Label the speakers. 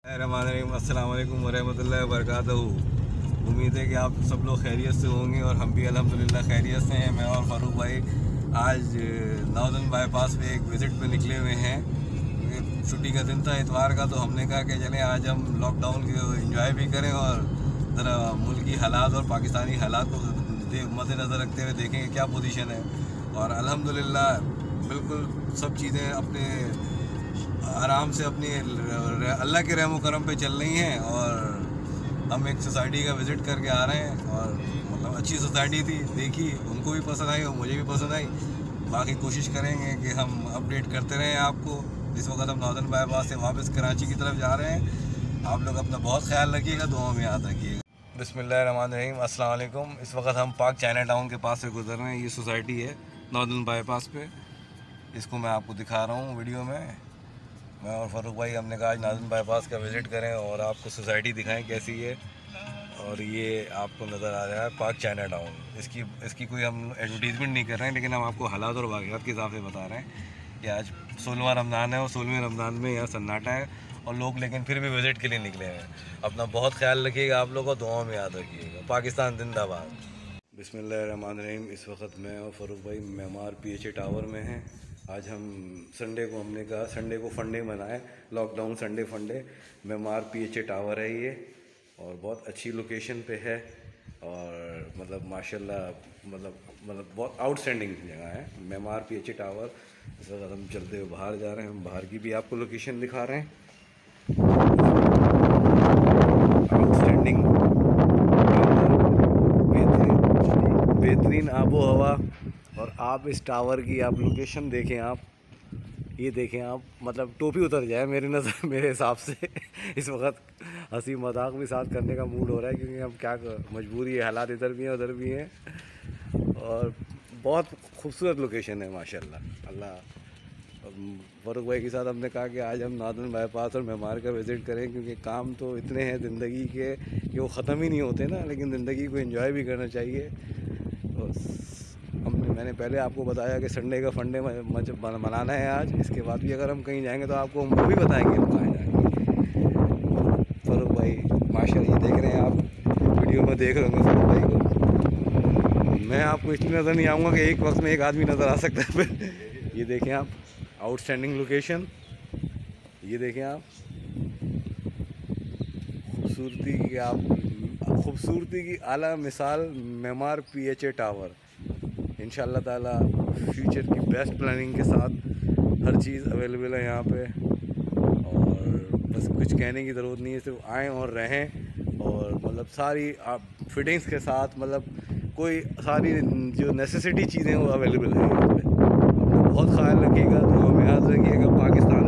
Speaker 1: अस्सलाम वालेकुम वरहमतुल्लाहि वबरकातुहू। उम्मीद है कि आप सब लोग खैरियत से होंगे और हम भी अल्हम्दुलिल्लाह खैरियत से हैं। मैं और फ़ारूक भाई आज नॉर्दर्न बाईपास पे एक विज़िट पे निकले हुए हैं। छुट्टी का दिन था इतवार का, तो हमने कहा कि चलें आज हम लॉकडाउन को एंजॉय भी करें और ज़रा मुल्क की हालात और पाकिस्तानी हालात को मद्देनज़र रखते हुए देखें क्या पोजीशन है। और अल्हम्दुलिल्लाह बिल्कुल सब चीज़ें अपने आराम से अपनी अल्लाह के रहम करम पे चल रही हैं। और हम एक सोसाइटी का विज़िट करके आ रहे हैं और मतलब अच्छी सोसाइटी थी, देखी, उनको भी पसंद आई और मुझे भी पसंद आई। बाकी कोशिश करेंगे कि हम अपडेट करते रहें आपको। इस वक्त हम नॉर्दर्न बाईपास से वापस कराची की तरफ जा रहे हैं। आप लोग अपना बहुत ख्याल रखिएगा, दुआओं में याद रखिएगा। बिस्मिल्लाहिर्रहमानिर्रहीम, अस्सलाम वालेकुम। इस वक्त हम पाक चाइना टाउन के पास से गुजर रहे हैं। ये सोसाइटी है नॉर्दर्न बाईपास पे, इसको मैं आपको दिखा रहा हूँ वीडियो में। मैं और फ़ारूक भाई हमने कहा आज नॉर्दर्न बाईपास का विज़िट करें और आपको सोसाइटी दिखाएं कैसी है। और ये आपको नज़र आ रहा है पाक चाइना टाउन। इसकी कोई हम एडवर्टीज़मेंट नहीं कर रहे हैं, लेकिन हम आपको हालात और वाक़यात के हिसाब से बता रहे हैं कि आज 16वां रमज़ान है और 16वें रमज़ान में यहाँ सन्नाटा है और लोग लेकिन फिर भी विज़िट के लिए निकले हैं। अपना बहुत ख्याल रखिएगा, आप लोगों को दुआओं में याद रखिएगा। पाकिस्तान जिंदाबाद। बिस्मिल्लाहिर्रहमानिर्रहीम। इस वक्त मैं और फ़ारूक भाई मेमार PHA टावर में हैं। आज हम संडे को हमने कहा संडे को फंडे मनाएं, लॉकडाउन संडे फंडे। मेमार PHA टावर है ये और बहुत अच्छी लोकेशन पे है और मतलब माशाल्लाह मतलब बहुत आउटस्टैंडिंग जगह है मेमार PHA टावर। इस वक्त हम चलते हुए बाहर जा रहे हैं, हम बाहर की भी आपको लोकेशन दिखा रहे हैं। आउटस्टैंडिंग बेहतरीन आबो हवा। और आप इस टावर की आप लोकेशन देखें, आप ये देखें, आप मतलब टोपी उतर जाए मेरी नज़र मेरे हिसाब से। इस वक्त हंसी मजाक भी साथ करने का मूड हो रहा है, क्योंकि हम क्या मजबूरी है, हालात इधर भी हैं उधर भी हैं। और बहुत खूबसूरत लोकेशन है माशाल्लाह। अल्लाह फ़ारूक भाई के साथ हमने कहा कि आज हम नॉर्दर्न बाईपास और मेमार का विज़िट करें, क्योंकि काम तो इतने हैं ज़िंदगी के कि वो ख़त्म ही नहीं होते ना, लेकिन ज़िंदगी को एंजॉय भी करना चाहिए। तो मैंने पहले आपको बताया कि संडे का फंडे मनाना है आज। इसके बाद भी अगर हम कहीं जाएंगे तो आपको हम वो भी बताएंगे हम कहाँ जाएंगे। फ़ारूक भाई माशाल्लाह ये देख रहे हैं, आप वीडियो में देख रहे होंगे फ़ारूक भाई को। मैं आपको इसलिए नज़र नहीं आऊँगा कि एक वक्त में एक आदमी नज़र आ सकता है फिर। ये देखें आप, आउटस्टैंडिंग लोकेशन, ये देखें आप खूबसूरती की आला मिसाल मेमार PHA टावर। इंशाअल्लाह ताला फ्यूचर की बेस्ट प्लानिंग के साथ हर चीज़ अवेलेबल है यहाँ पे। और बस कुछ कहने की ज़रूरत नहीं है, सिर्फ आएँ और रहें और मतलब सारी आप फिटिंग्स के साथ, मतलब कोई सारी जो नेसेसिटी चीज़ें वो अवेलेबल है यहाँ पे। अपना बहुत ख्याल रखिएगा, तो हमें याद रखिएगा। पाकिस्तान